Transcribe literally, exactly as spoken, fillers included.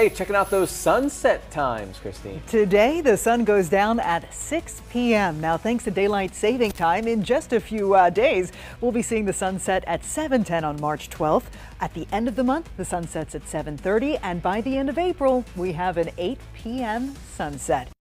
Hey, checking out those sunset times, Christine. Today, the sun goes down at six p m Now, thanks to daylight saving time, in just a few uh, days, we'll be seeing the sunset at seven ten on March twelfth. At the end of the month, the sun sets at seven thirty, and by the end of April, we have an eight p m sunset.